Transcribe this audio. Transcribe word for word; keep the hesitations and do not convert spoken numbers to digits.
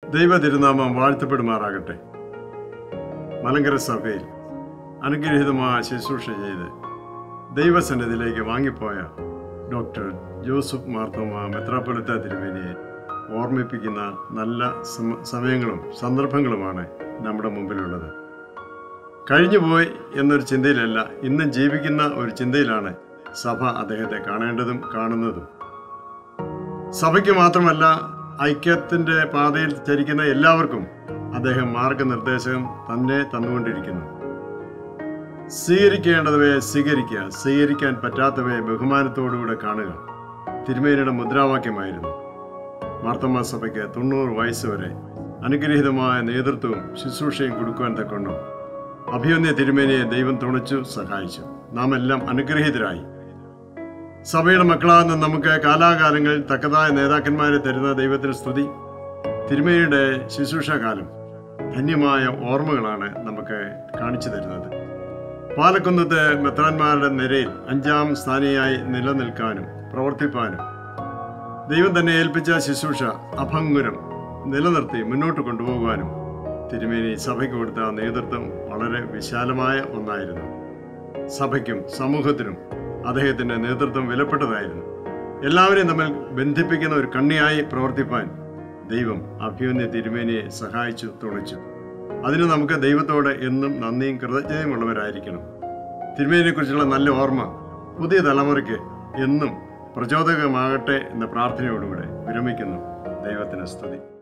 ദൈവ തിരുനാമം വാഴ്ത്തപ്പെടുമാറാകട്ടെ. മലങ്കര സഭയിൽ അനുഗ്രഹീതമായ ശുശ്രൂഷ ചെയ്ത് ദൈവസന്നിധിയിലേക്ക് വാങ്ങിപ്പോയ ഡോക്ടർ ജോസഫ് മാർ തോമ മെത്രാപ്പൊലിത്ത തിരുമേനിയെ ഓർമ്മിപ്പിക്കുന്ന നല്ല സമയങ്ങളും സന്ദർഭങ്ങളുമാണ് നമ്മുടെ മുമ്പിലുള്ളത്. കഴിഞ്ഞുപോയി എന്നൊരു ചിന്തയിലല്ല, ഇന്നും ജീവിക്കുന്ന ഒരു ചിന്തയിലാണ് സഭ അദ്ദേഹത്തെ കാണേണ്ടതും കാണുന്നതും. സഭയ്ക്ക് മാത്രമല്ല, ഐക്യത്തിൻ്റെ പാതയിൽ ചരിക്കുന്ന എല്ലാവർക്കും അദ്ദേഹം മാർഗനിർദ്ദേശം തന്നെ തന്നുകൊണ്ടിരിക്കുന്നു. സ്വീകരിക്കേണ്ടവയെ സ്വീകരിക്കുക, സ്വീകരിക്കാൻ പറ്റാത്തവയെ ബഹുമാനത്തോടുകൂടെ കാണുക തിരുമേനിയുടെ മുദ്രാവാക്യമായിരുന്നു. മാർത്തോമാ സഭയ്ക്ക് തൊണ്ണൂറ് വയസ്സ് വരെ അനുഗ്രഹീതമായ നേതൃത്വവും ശുശ്രൂഷയും കൊടുക്കുവാൻ തക്കൊണ്ടും അഭിമന്യ തിരുമേനിയെ ദൈവം തുണച്ചു സഹായിച്ചു. നാം എല്ലാം അനുഗ്രഹീതരായി. സഭയുടെ മക്കളാകുന്ന നമുക്ക് കാലാകാലങ്ങളിൽ തക്കതായ നേതാക്കന്മാരെ തരുന്ന ദൈവത്തിന് സ്തുതി. തിരുമേനിയുടെ ശുശ്രൂഷാകാലം ധന്യമായ ഓർമ്മകളാണ് നമുക്ക് കാണിച്ചു തരുന്നത്. പാലക്കുന്നത്ത് മെത്രാന്മാരുടെ നിരയിൽ അഞ്ചാം സ്ഥാനിയായി നിലനിൽക്കാനും പ്രവർത്തിപ്പാനും ദൈവം തന്നെ ഏൽപ്പിച്ച ശുശ്രൂഷ അഭംഗുരം നിലനിർത്തി മുന്നോട്ട് കൊണ്ടുപോകുവാനും തിരുമേനി സഭയ്ക്ക് കൊടുത്ത നേതൃത്വം വളരെ വിശാലമായ ഒന്നായിരുന്നു. സഭയ്ക്കും സമൂഹത്തിനും അദ്ദേഹത്തിൻ്റെ നേതൃത്വം വിലപ്പെട്ടതായിരുന്നു. എല്ലാവരെയും തമ്മിൽ ബന്ധിപ്പിക്കുന്ന ഒരു കണ്ണിയായി പ്രവർത്തിപ്പാൻ ദൈവം അഭിമന്യ തിരുമേനിയെ സഹായിച്ചു തുണച്ചു. അതിന് നമുക്ക് ദൈവത്തോട് എന്നും നന്ദിയും കൃതജ്ഞതയുമുള്ളവരായിരിക്കണം. തിരുമേനിയെക്കുറിച്ചുള്ള നല്ല ഓർമ്മ പുതിയ തലമുറയ്ക്ക് എന്നും പ്രചോദകമാകട്ടെ എന്ന പ്രാർത്ഥനയോടുകൂടെ വിരമിക്കുന്നു. ദൈവത്തിന് സ്തുതി.